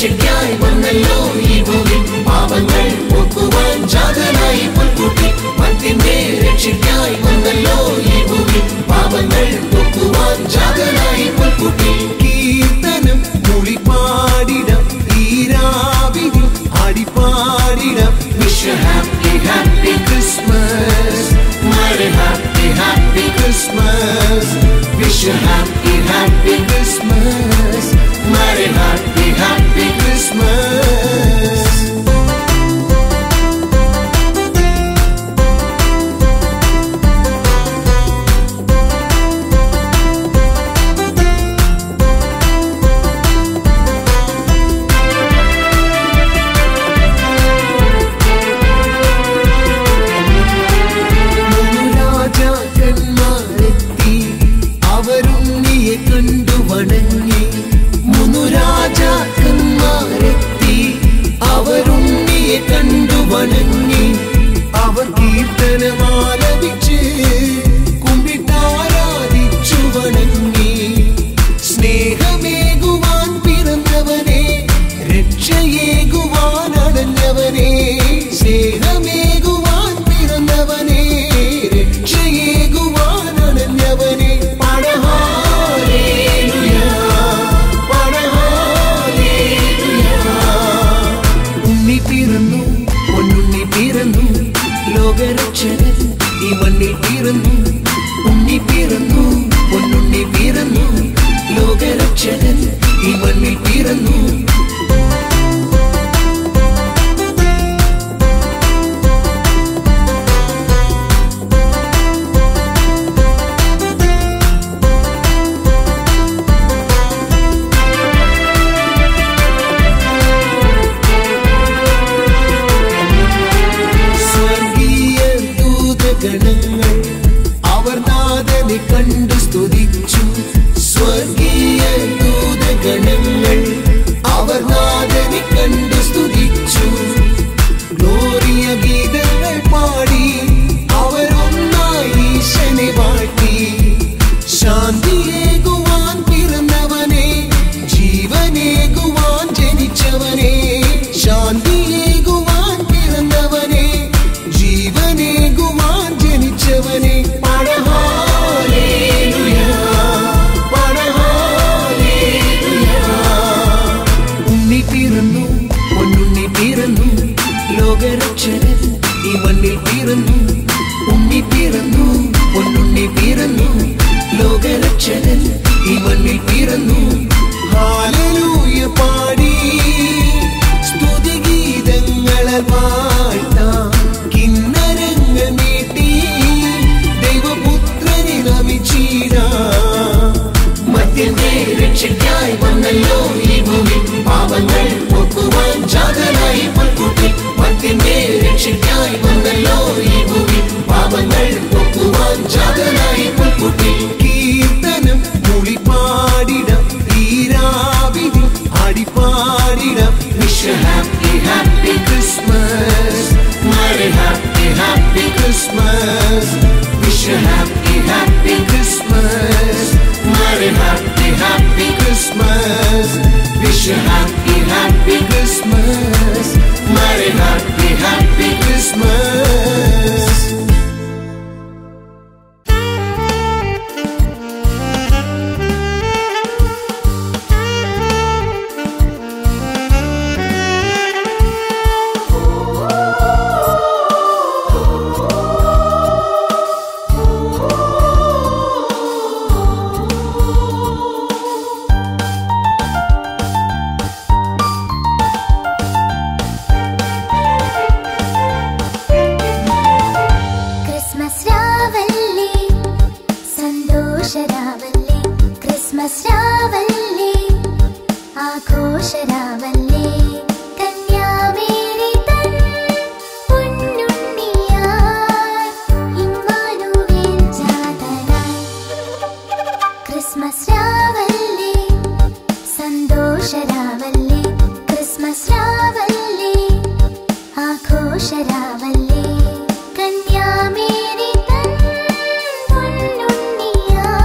രക്ഷയ്ക്കായി വന്നല്ലോ ഈ ഭൂമി പാപങ്ങൾ പോക്കുവാൻ ജാതനായി പുൽക്കുട്ടി മർത്യന്റെ രക്ഷയ്ക്കായി വന്നല്ലോ ഈ ഭൂമി പാപങ്ങൾ പോക്കുവാൻ ജാതനായി പുൽക്കുട്ടി കീർത്തനം മൂളിപ്പാടിടം ഈ രാവിലെ ആടിപ്പാടിടം wish happy happy Christmas Merry happy happy Christmas Wish you happy happy Christmas Merry happy happy Christmas അവർ കീർത്തനമാലപിച്ച് കുമ്പിട്ടാരാധിച്ചു വണങ്ങി സ്നേഹമേകുവാൻ പിറന്നവനെ രക്ഷയേകുവാൻ അടഞ്ഞവനെ സ്നേഹമേകുവാൻ പിറന്നവനെ രക്ഷയേകുവാൻ അടഞ്ഞവനെ പടഹാലേലുയാ പടഹാലേലുയാ ഉണ്ണി പിറന്നു പൊന്നുണ്ണി പിറന്നു ലോകരക്ഷകൻ ഈ മണ്ണിൽ പിറന്നു ഉണ്ണി പിറന്നു പൊന്നുണ്ണി പിറന്നു ലോകരക്ഷകൻ ഈ മണ്ണിൽ പിറന്നു ഗണങ്ങൾ അവർ നാഥനെ കണ്ടു സ്തുതിച്ചു സ്വർഗീയ ദൂതഗണങ്ങൾ അവർ നാഥനെ കണ്ടു സ്തുതിച്ചു ഗ്ലോറിയ ഗീതങ്ങൾ പാടി അവരൊന്നായി ഈശനെ വാഴ്ത്തി ശാന്തിയേകുവാൻ പിറന്നവനെ ജീവനേകുവാൻ ജനിച്ചവനെ ശാന്തിയേകുവാൻ പിറന്നവനെ ജീവനേകുവാൻ ജനിച്ചവനെ പടഹാലേലുയാ പടഹാലേലുയാ ഉണ്ണി പിറന്നു പൊന്നുണ്ണി പിറന്നു ലോകരക്ഷകൻ ഈ മണ്ണിൽ പിറന്നു ഉണ്ണി പിറന്നു പൊന്നുണ്ണി പിറന്നു ലോകരക്ഷകൻ ഈ മണ്ണിൽ പിറന്നു ഹല്ലേലൂയ പാടി സ്തുതിഗീതങ്ങളാൽ വാഴ്ത്താം കിന്നരങ്ങൾ നീട്ടി ദൈവപുത്രനെ നമിച്ചിടാം മർത്യന്റെ രക്ഷയ്ക്കായി വന്നല്ലോ ഈ ഭൂമി പാപങ്ങൾ പോക്കുവാൻ ജാതനായി പുൽക്കുട്ടി മർത്യന്റെ രക്ഷയ്ക്കായി വന്നല്ലോ ഈ ഭൂമി പാപങ്ങൾ പോക്കുവാൻ ജാതനായി പുൽക്കുട്ടി കീർത്തനം മൂളിപ്പാടിടം ഈ രാവിലെ ആടിപ്പാടിടം wish happy happy Christmas Merry happy happy Christmas Wish you happy happy Christmas Merry happy happy Christmas Wish you happy happy Christmas Merry happy happy Christmas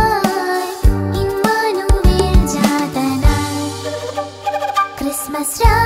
Christmas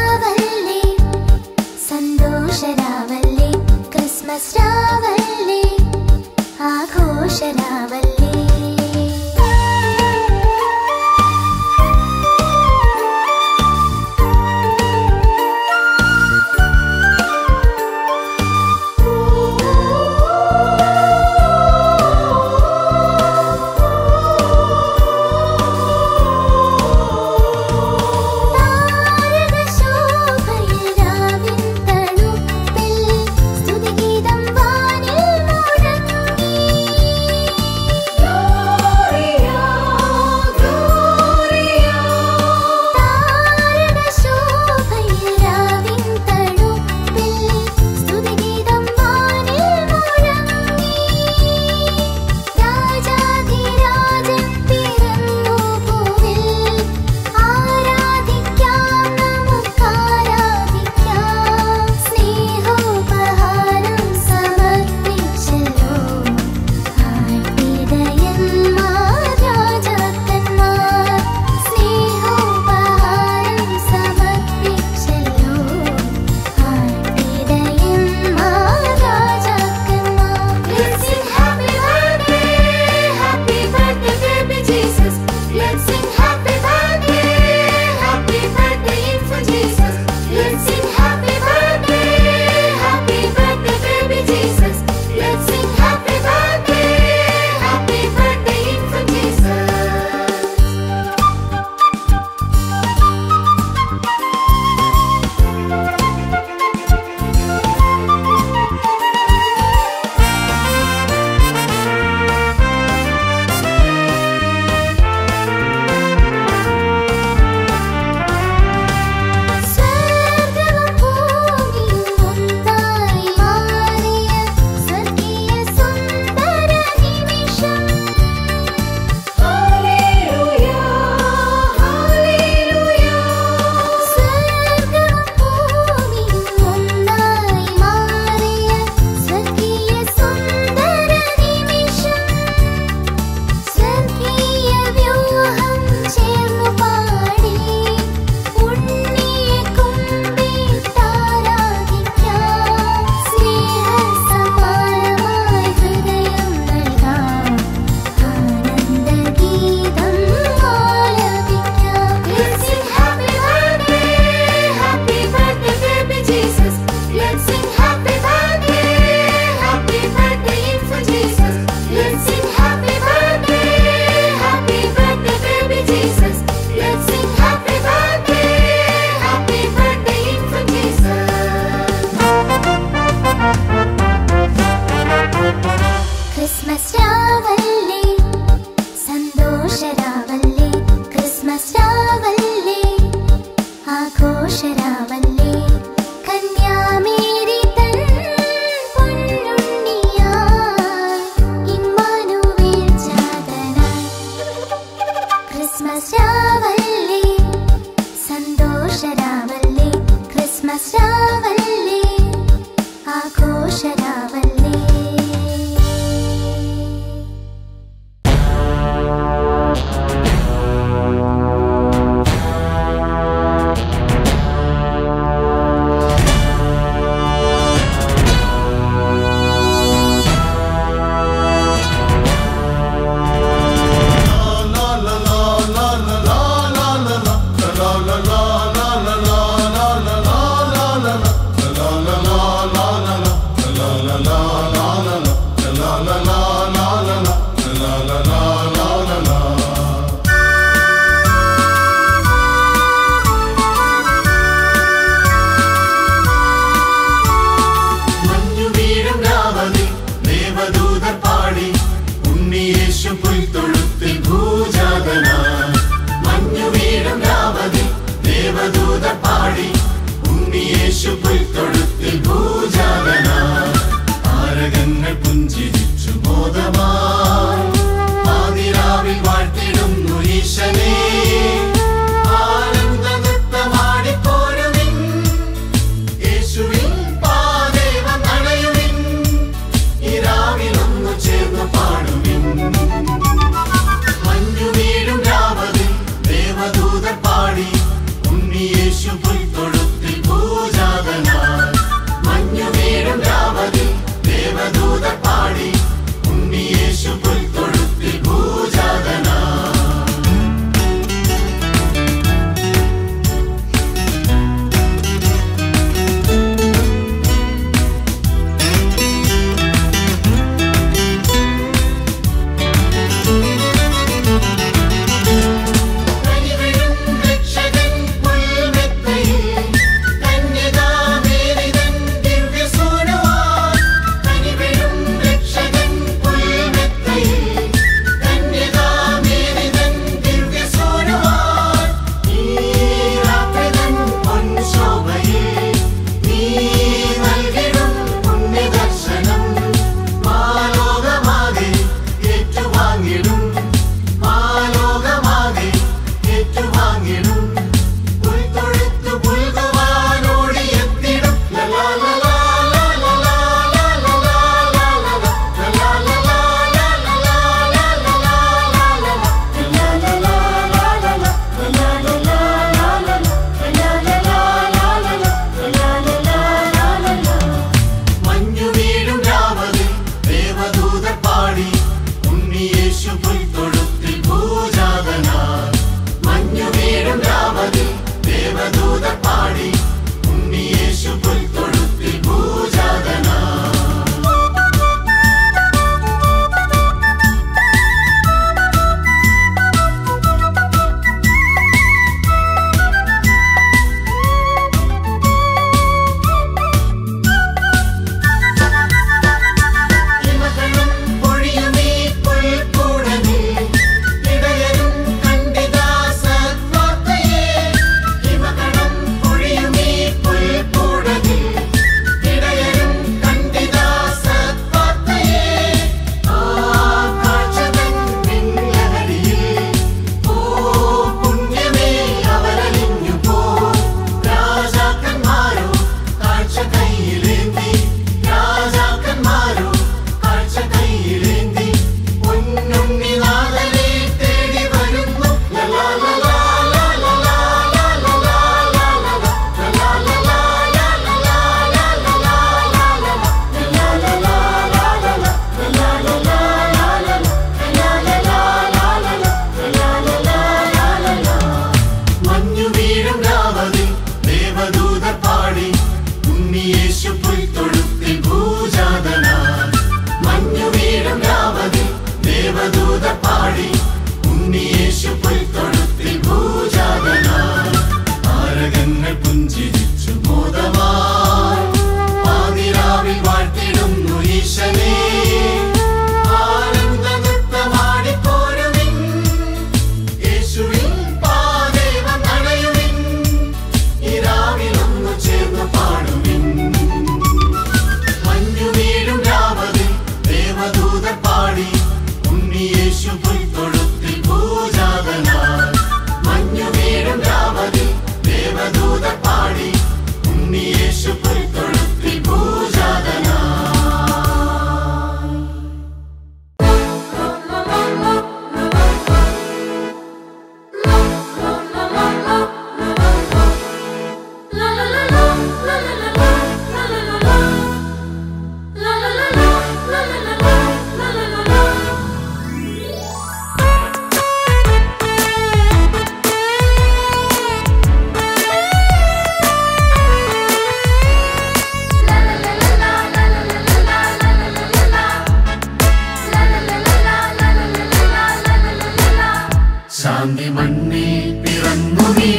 Manyuveerum Ravadi Devadooda Paadi Unni Yeshu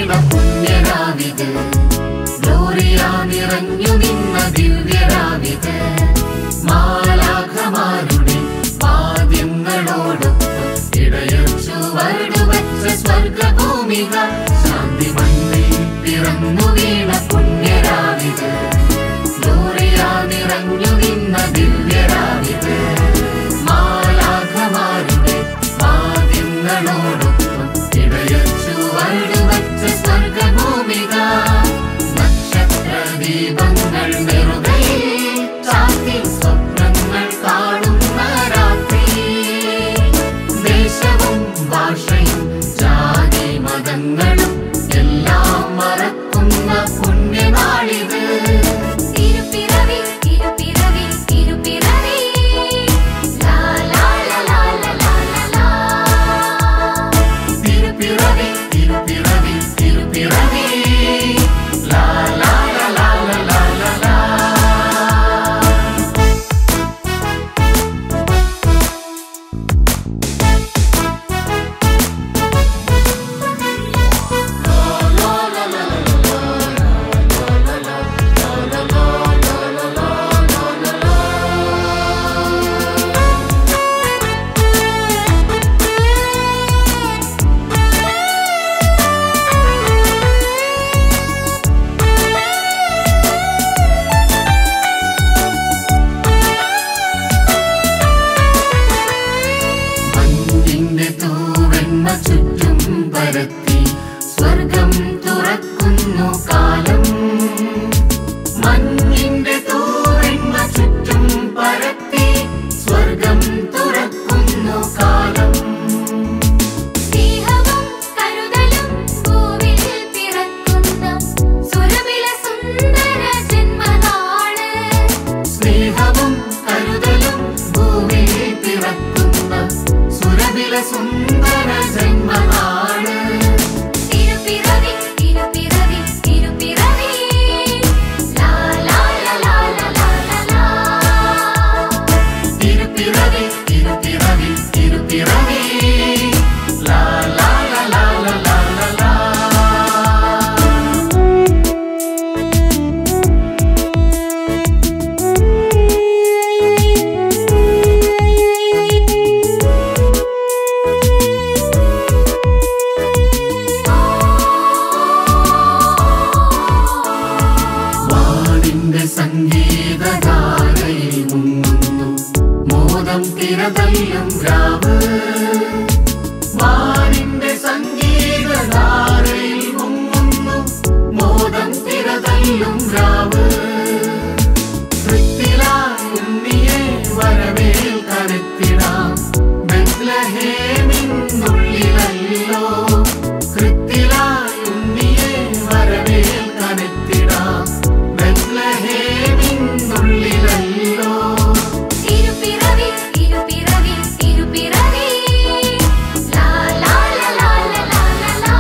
വീണ പുണ്യരാവിത് ഗ്ലോറിയ നിറഞ്ഞു നിന്ന ദിവ്യരാവിത് മാലാഖമാരുടെ വാദ്യങ്ങളോടൊപ്പം ഇടയർ ചുവടുവച്ച സ്വർഗഭൂമിക ശാന്തി മണ്ണിൽ പിറന്നു വീണ പുണ്യരാവിത് ഗ്ലോറിയ നിറഞ്ഞു നിന്ന ദിവ്യരാവിത് മാലാഖമാരുടെ വാദ്യങ്ങളോടൊപ്പം ഇടയർ ചുവടുവച്ച സ്വർഗഭൂമിക നക്ഷത്രദീപങ്ങൾ നെറുകയിൽ ചാർത്തി സ്വപ്നങ്ങൾ കാണുന്ന രാത്രി ദേശവും ഭാഷയും ജാതി മതങ്ങളും എല്ലാം മറക്കുന്ന പുണ്യനാളിത് തിരുപ്പിറവി തിരുപ്പിറവി തിരുപ്പിറവി ലാ ലാ ലാ ലാ ലാ ലാ തിരുപ്പിറവി തിരുപ്പിറവി തിരുപ്പിറവി ലാ ലാ ലാ ലാ ലാ ലാ മഞ്ഞിന്റെ തൂവെണ്ണ ചുറ്റും പരത്തി സ്വർഗം തുറക്കുന്നു കാലം മഞ്ഞിന്റെ തൂവെണ്ണ ചുറ്റും പരത്തി സ്വർഗം തുറക്കുന്നു കാലം സ്നേഹവും കരുതലും ഭൂവിൽ പിറക്കുന്ന സുരഭില സുന്ദര ജന്മനാള് സ്നേഹവും കരുതലും ഭൂവിൽ പിറക്കുന്ന സുരഭില സുന്ദര ജന്മനാള് തിരുപ്പിറവി തിരുപ്പിറവി തിരുപ്പിറവി ലാ ലാ ലാ ലാ ലാ ലാ തിരുപ്പിറവി തിരുപ്പിറവി തിരുപ്പിറവി ലാ ലാ ലാ ലാ ലാ ലാ വാനിന്റെ സംഗീതധാരയിൽ മുങ്ങുന്നു മോദം തിരതല്ലും രാവ് വാനിന്റെ സംഗീതധാരയിൽ മുങ്ങുന്നു മോദം തിരതല്ലും രാവ് തൃപ്തിലായി ഉണ്ണിയെ വരവേൽക്കാനെത്തിടാം ബെത്ലഹേമിനുള്ളിലല്ലോ കൃത്തിലായി ഉണ്ണിയെ വരവേൽക്കാനെത്തിടാം ബെത്ലഹേമിനുള്ളിലല്ലോ തിരുപ്പിറവി തിരുപ്പിറവി തിരുപ്പിറവി ലാ ലാ ലാ ലാ ലാ ലാ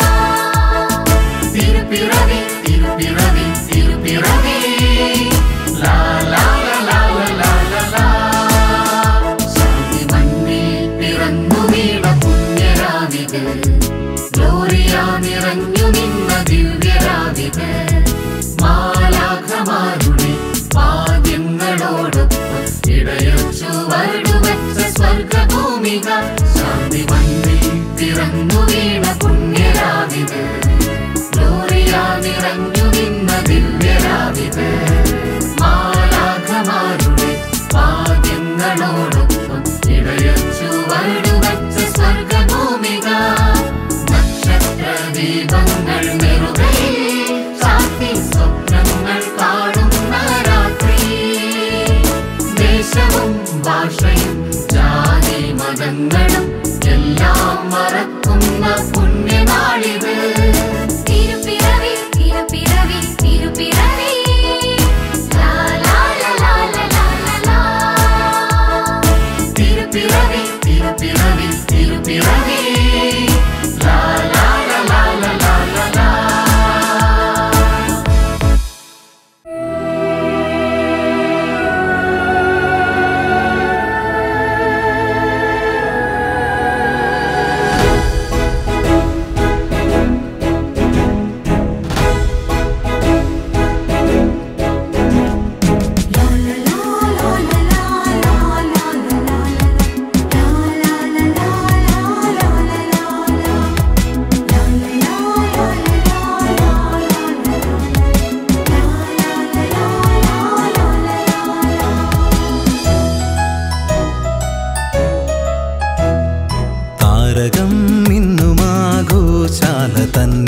തിരുപ്പിറവി തിരുപ്പിറവി തിരുപ്പിറവി ലാ ലാ ലാ ലാ ലാ ശാന്തി മണ്ണിൽ പിറന്നു വീണ പുണ്യരാവിത് ഗ്ലോറിയ നിറഞ്ഞു നിന്ന ദിവ്യരാവിത് മാലാഖമാരുടെ വാദ്യങ്ങളോടൊപ്പം ഇടയർ ചുവടുവച്ച സ്വർഗഭൂമിക ശാന്തി മണ്ണിൽ പിറന്നു വീണ പുണ്യരാവിത് ഗ്ലോറിയ നിറഞ്ഞു നിന്ന ദിവ്യരാവിത് മാലാഖമാരുടെ വാദ്യങ്ങളോടൊപ്പം ഇടയർ ചുവടുവച്ച സ്വർഗഭൂമിക നക്ഷത്രദീപങ്ങൾ നെറുകയിൽ ചാർത്തി സ്വപ്നങ്ങൾ കാണുന്ന രാത്രി ദേശവും ഭാഷയും ജാതി മതങ്ങളും എല്ലാം മറക്കുന്ന പുണ്യനാളിത് തിരുപ്പിറവി തിരുപ്പിറവി തിരുപ്പിറവി ലാ ലാ ലാ ലാ ലാ ലാ തിരുപ്പിറവി തിരുപ്പിറവി തിരുപ്പിറവി ലാ ലാ ലാ ലാ ലാ ലാ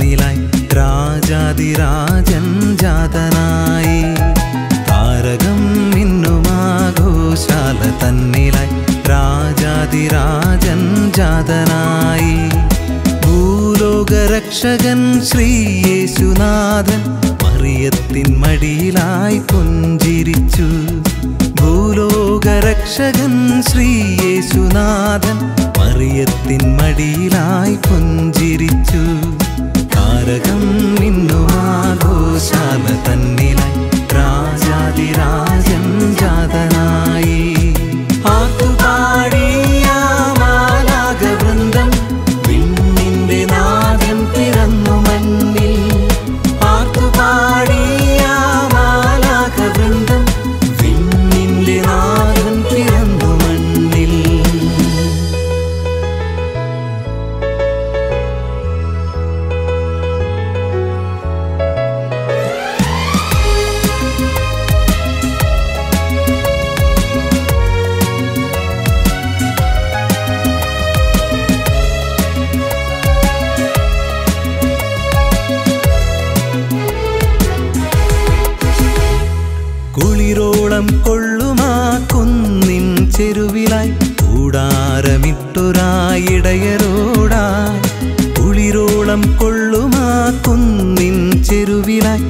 തന്നിലായി രാജാതിരാജൻ ജാതനായി. താരകം മിന്നുമാഘോഷാല തന്നിലായി രാജാതിരാജൻ ജാതനായി. ഭൂലോകരക്ഷകൻ ശ്രീയേശുനാഥൻ മറിയത്തിൻ മടിയിലായി പുഞ്ചിരിച്ചു. ഭൂലോകരക്ഷകൻ ശ്രീയേശുനാഥൻ മറിയത്തിൻ മടിയിലായി പുഞ്ചിരിച്ചു. താരകം മിന്നുമാഘോഷാല തന്നിലായി രാജാതിരാജൻ ജാതനായി. ആർത്തുപാടിയ മാലാഖവൃന്ദം വിണ്ണിന്റെ നാദം പിറന്നു മണ്ണിൽ. ആർത്തുപാടിയ മാലാഖവൃന്ദം വിണ്ണിന്റെ നാദം പിറന്നു മണ്ണിൽ. കുളിരോളം കൊള്ളുമാ കുന്നിൻ ചെരുവിലായി കൂടാരമിട്ടൊരായിടയരോടായി. കുളിരോളം കൊള്ളുമാ കുന്നിൻ ചെരുവിലായി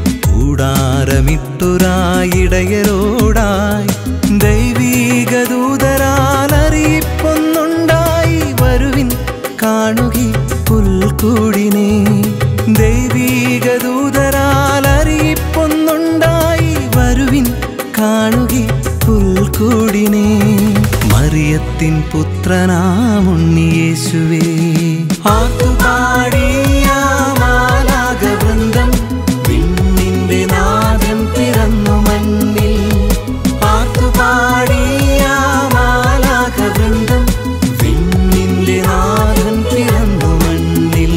കൂടാരമിട്ടൊരായിടയരോടായി. ദൈവീക ദൂതരാൽ അറിയിപ്പൊന്നുണ്ടായി വരുവിൻ കാണുകി പുൽക്കൂടിനെ. ദൈവീക ദൂതരാൽ അറിയിപ്പൊന്നുണ്ടായി വരുവിൻ കാണുകി പുൽക്കൂടിനെ. മറിയത്തിൻ പുത്രനാമുണ്ണിയേശുവേ. ആർത്തുപാടിയ മാലാഖവൃന്ദം വിണ്ണിന്റെ നാദം പിറന്നു മണ്ണിൽ. ആർത്തുപാടിയ മാലാഖവൃന്ദം വിണ്ണിന്റെ നാദം പിറന്നു മണ്ണിൽ.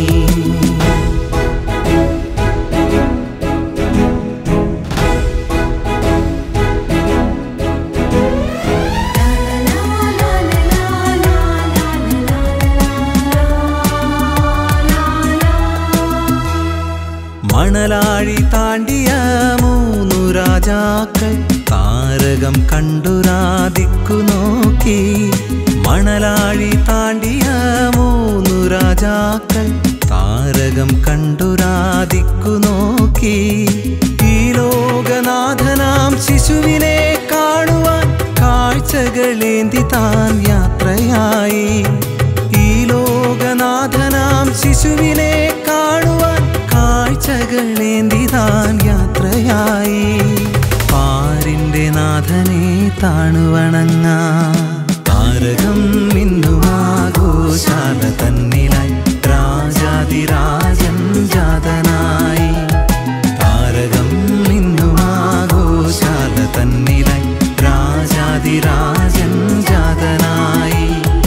മണലാഴി താണ്ടിയ മൂന്നു രാജാക്കൾ താരകം കണ്ടുരാദിക്കു നോക്കി. മണലാഴി താണ്ടിയ മൂന്നു രാജാക്കൾ താരകം കണ്ടുരാദിക്കു നോക്കി. ഈ ലോകനാഥനാം ശിശുവിനെ കാണുവാൻ കാഴ്ചകളേന്തി താൻ യാത്രയായി. ഈ ലോകനാഥനാം ശിശുവിനെ കാണുവാൻ കാഴ്ചകളേന്തി താൻ യാത്രയായി. പാരിന്റെ നാഥനെ താണുവണങ്ങാൻ താരകം മിന്നുമാഘോഷാല തന്നിലായി രാജാതിരാജൻ ജാതനായി. താരകം മിന്നുമാഘോഷാല തന്നിലായി രാജാതിരാജൻ ജാതനായി.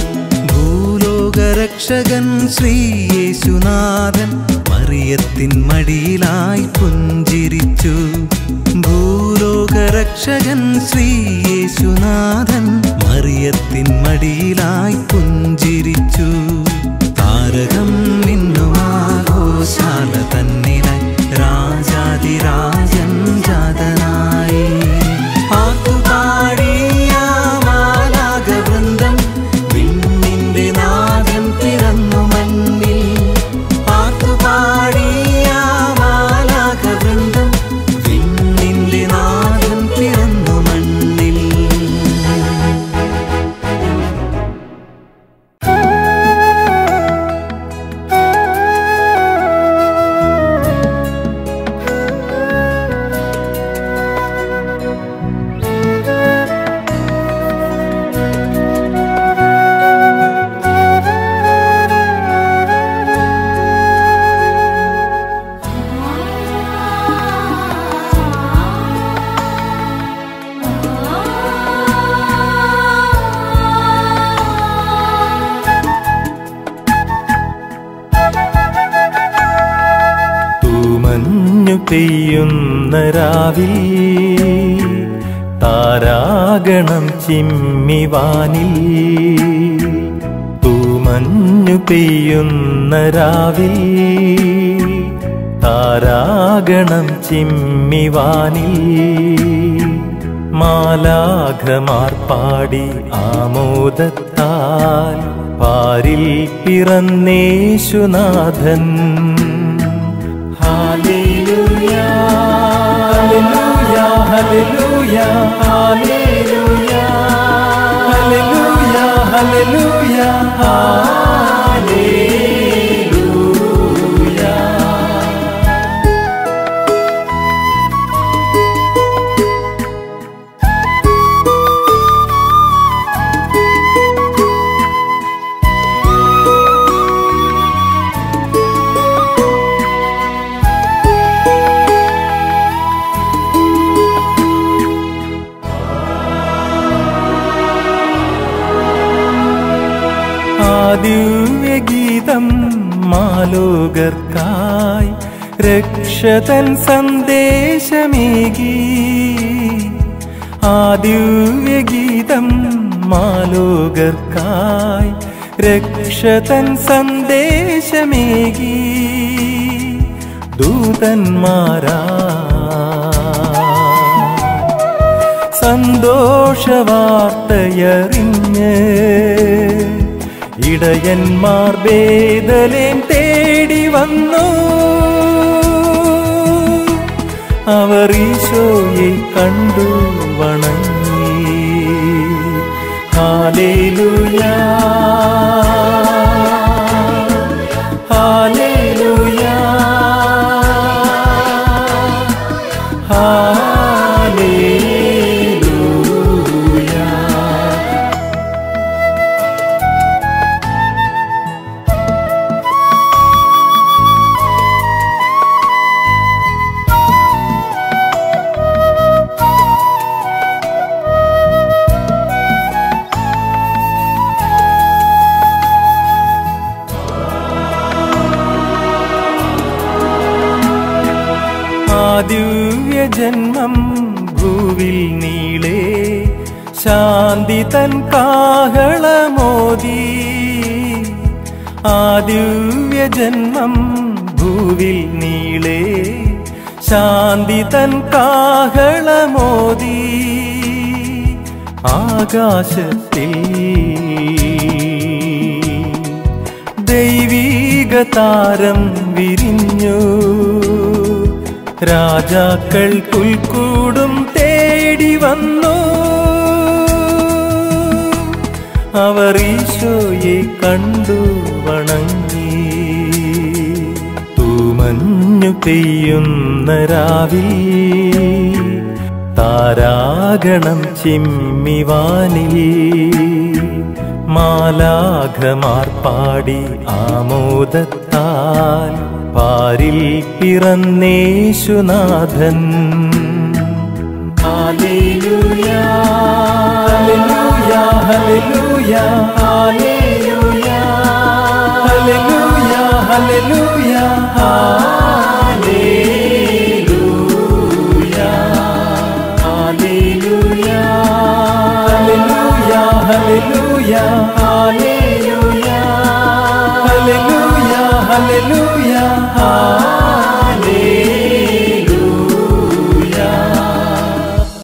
ഭൂലോകരക്ഷകൻ ശ്രീയേശുനാഥൻ മറിയത്തിൻ മടിയിലായി പുഞ്ചിരിച്ചു. ഭൂലോകരക്ഷകൻ ശ്രീയേശുനാഥൻ മറിയത്തിൻ മടിയിലായി പുഞ്ചിരിച്ചു. താരകം മിന്നുമാഘോഷാല തന്നിലായി രാജാതിരാജൻ ജാതനായി. ആർത്തുപാടിയ മാലാഖവൃന്ദം വിണ്ണിന്റെ നാദം പിറന്നു മണ്ണിൽ. ആർത്തുപാടിയ മാലാഖവൃന്ദം വിണ്ണിന്റെ നാദം പിറന്നു മണ്ണിൽ. പെയ്യുന്ന രാവിൽ താരാഗണം ചിമ്മിവാനിൽ. തൂമഞ്ഞു പെയ്യുന്ന രാവിൽ താരാഗണം ചിമ്മിവാനിൽ മാലാഖമാർ പാടി ആമോദത്താൽ പാരിൽ പിറന്നേശുനാഥൻ. ഹല്ലേലൂയ ഹല്ലേലൂയ ഹല്ലേലൂയ ഹല്ലേലൂയ ഹല്ലേലൂയ ഹല്ലേലൂയ ഹല്ലേലൂയ. ദിവ്യഗീതം മാലോകർക്കായി രക്ഷതൻ സന്ദേശമേകി. ആ ദിവ്യഗീതം മാലോകർക്കായി രക്ഷതൻ സന്ദേശമേകി. ദൂതന്മാരാ സന്തോഷവാർത്തയറിഞ്ഞ് ഇടയന്മാർ ബേഥലേം തേടി വന്നു. അവർ ഈശോയെ കണ്ടു വണങ്ങി. ഹല്ലേലൂയ ഹല്ലേലൂയ ഹല്ലേലൂയ. ദിവ്യജന്മം ഭൂവിൽ നീളെ ശാന്തി തൻ കാഹളമോദി. ആ ദിവ്യജന്മം ഭൂവിൽ നീളെ ശാന്തി തൻ കാഹളമോദി. ആകാശത്തിൽ ദൈവീക താരം വിരിഞ്ഞു. രാജാക്കൾ പുൽക്കൂടും തേടി വന്നു. അവർ ഈശോയെ കണ്ടു വണങ്ങി. തൂമഞ്ഞു പെയ്യുന്ന രാവിൽ താരാഗണം ചിമ്മിവാനിൽ മാലാഖമാർ പാടി ആമോദത്താൽ പാരിൽ പിറന്നേശുനാഥൻ. ഹല്ലേലൂയ ഹല്ലേലൂയ ഹല്ലേലൂയ ഹല്ലേലൂയ ഹല്ലേലൂയ ഹല്ലേലൂയ ഹല്ലേലൂയ ഹല്ലേലൂയ ഹല്ലേലൂയ ഹല്ലേലൂയ ഹല്ലേലൂയ.